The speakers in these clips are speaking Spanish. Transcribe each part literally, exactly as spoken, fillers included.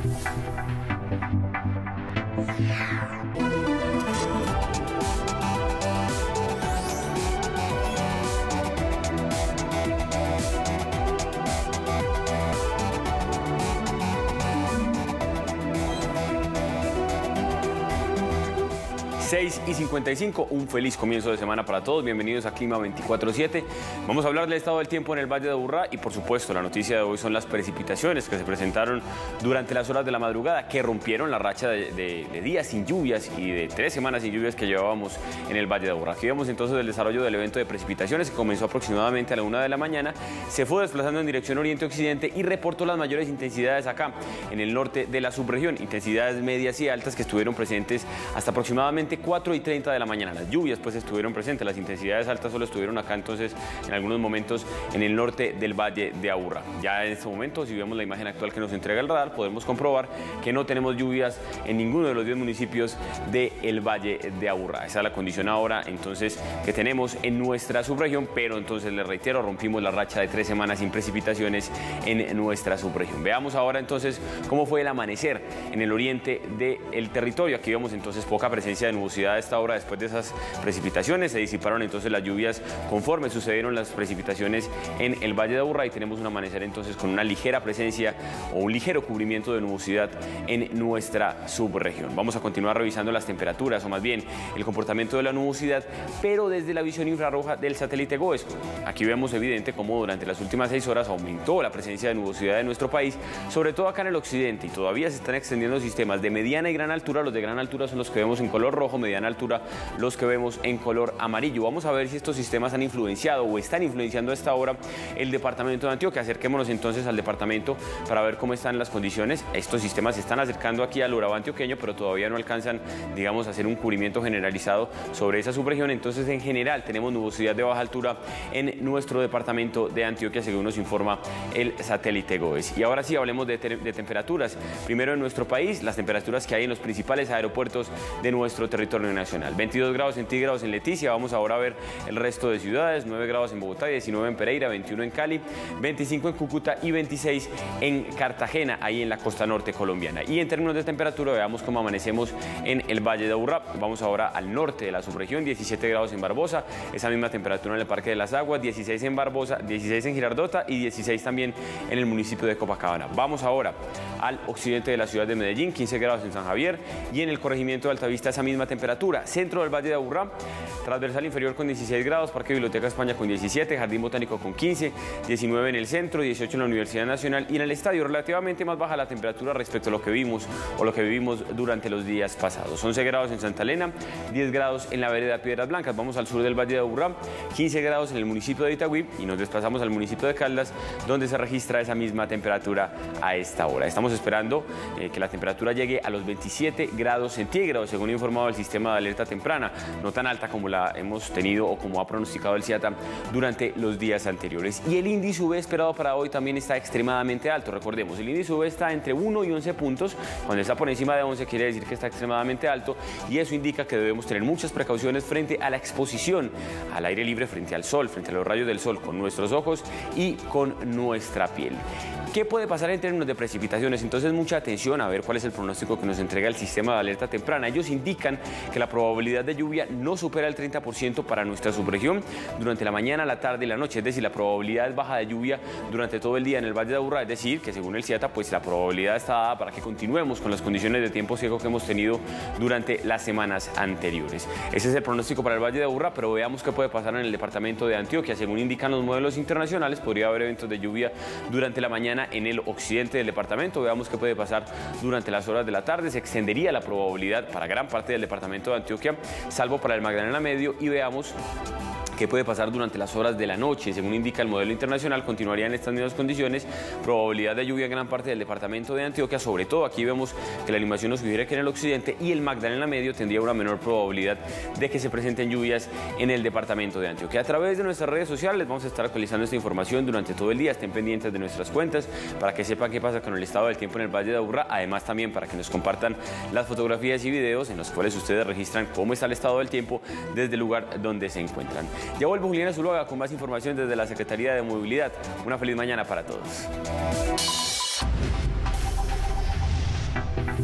seis y cincuenta y cinco, un feliz comienzo de semana para todos, bienvenidos a Clima veinticuatro siete. Vamos a hablar del estado del tiempo en el Valle de Aburrá y por supuesto la noticia de hoy son las precipitaciones que se presentaron durante las horas de la madrugada que rompieron la racha de, de, de días sin lluvias y de tres semanas sin lluvias que llevábamos en el Valle de Aburrá. Aquí vemos entonces el desarrollo del evento de precipitaciones que comenzó aproximadamente a la una de la mañana, se fue desplazando en dirección oriente-occidente y reportó las mayores intensidades acá en el norte de la subregión, intensidades medias y altas que estuvieron presentes hasta aproximadamente cuatro y treinta de la mañana. Las lluvias pues estuvieron presentes, las intensidades altas solo estuvieron acá entonces en algunos momentos en el norte del Valle de Aburrá. Ya en este momento, si vemos la imagen actual que nos entrega el radar, podemos comprobar que no tenemos lluvias en ninguno de los diez municipios del Valle de Aburrá. Esa es la condición ahora entonces que tenemos en nuestra subregión, pero entonces les reitero, rompimos la racha de tres semanas sin precipitaciones en nuestra subregión. Veamos ahora entonces cómo fue el amanecer en el oriente del territorio. Aquí vemos entonces poca presencia de nubosidad a esta hora. Después de esas precipitaciones se disiparon entonces las lluvias conforme sucedieron las precipitaciones en el Valle de Aburrá y tenemos un amanecer entonces con una ligera presencia o un ligero cubrimiento de nubosidad en nuestra subregión. Vamos a continuar revisando las temperaturas o más bien el comportamiento de la nubosidad, pero desde la visión infrarroja del satélite GOES. Aquí vemos evidente cómo durante las últimas seis horas aumentó la presencia de nubosidad en nuestro país, sobre todo acá en el occidente, y todavía se están extendiendo sistemas de mediana y gran altura. Los de gran altura son los que vemos en color rojo, mediana altura los que vemos en color amarillo. Vamos a ver si estos sistemas han influenciado o están influenciando a esta hora el departamento de Antioquia. Acerquémonos entonces al departamento para ver cómo están las condiciones. Estos sistemas se están acercando aquí al Urabá antioqueño, pero todavía no alcanzan, digamos, a hacer un cubrimiento generalizado sobre esa subregión. Entonces, en general, tenemos nubosidad de baja altura en nuestro departamento de Antioquia, según nos informa el satélite GOES. Y ahora sí, hablemos de, te de temperaturas. Primero en nuestro país, las temperaturas que hay en los principales aeropuertos de nuestro territorio nacional. veintidós grados centígrados en Leticia. Vamos ahora a ver el resto de ciudades. nueve grados en Bogotá, diecinueve en Pereira, veintiuno en Cali, veinticinco en Cúcuta y veintiséis en Cartagena, ahí en la costa norte colombiana. Y en términos de temperatura, veamos cómo amanecemos en el Valle de Aburrá. Vamos ahora al norte de la subregión, diecisiete grados en Barbosa, esa misma temperatura en el Parque de las Aguas, dieciséis en Barbosa, dieciséis en Girardota y dieciséis también en el municipio de Copacabana. Vamos ahora al occidente de la ciudad de Medellín, quince grados en San Javier, y en el corregimiento de Altavista esa misma temperatura. Centro del Valle de Aburrá, transversal inferior con dieciséis grados, Parque Biblioteca España con diecisiete, Jardín Botánico con quince, diecinueve en el centro, dieciocho en la Universidad Nacional, y en el estadio relativamente más baja la temperatura respecto a lo que vimos o lo que vivimos durante los días pasados. once grados en Santa Elena, diez grados en la vereda Piedras Blancas. Vamos al sur del Valle de Aburrá, quince grados en el municipio de Itagüí, y nos desplazamos al municipio de Caldas, donde se registra esa misma temperatura a esta hora. Estamos esperando eh, que la temperatura llegue a los veintisiete grados centígrados, según ha informado el sistema de alerta temprana, no tan alta como la hemos tenido o como ha pronosticado el CIATA durante los días anteriores. Y el índice U V esperado para hoy también está extremadamente alto. Recordemos, el índice U V está entre uno y once puntos. Cuando está por encima de once quiere decir que está extremadamente alto, y eso indica que debemos tener muchas precauciones frente a la exposición al aire libre, frente al sol, frente a los rayos del sol, con nuestros ojos y con nuestra piel. ¿Qué puede pasar en términos de precipitaciones? Entonces, mucha atención a ver cuál es el pronóstico que nos entrega el sistema de alerta temprana. Ellos indican que la probabilidad de lluvia no supera el treinta por ciento para nuestra subregión durante la mañana, la tarde y la noche. Es decir, la probabilidad es baja de lluvia durante todo el día en el Valle de Aburrá. Es decir, que según el CIATA, pues la probabilidad está dada para que continuemos con las condiciones de tiempo seco que hemos tenido durante las semanas anteriores. Ese es el pronóstico para el Valle de Aburrá, pero veamos qué puede pasar en el departamento de Antioquia. Según indican los modelos internacionales, podría haber eventos de lluvia durante la mañana en el occidente del departamento. Veamos qué puede pasar durante las horas de la tarde. Se extendería la probabilidad para gran parte del departamento de Antioquia, salvo para el Magdalena Medio, y veamos qué puede pasar durante las horas de la noche. Según indica el modelo internacional, continuarían estas mismas condiciones, probabilidad de lluvia en gran parte del departamento de Antioquia. Sobre todo aquí vemos que la animación nos sugiere que en el occidente y el Magdalena Medio tendría una menor probabilidad de que se presenten lluvias en el departamento de Antioquia. A través de nuestras redes sociales vamos a estar actualizando esta información durante todo el día. Estén pendientes de nuestras cuentas para que sepan qué pasa con el estado del tiempo en el Valle de Aburrá. Además, también para que nos compartan las fotografías y videos en los cuales ustedes registran cómo está el estado del tiempo desde el lugar donde se encuentran. Ya vuelvo, Juliana Zuluaga, con más información desde la Secretaría de Movilidad. Una feliz mañana para todos.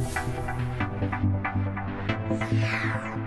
Yeah.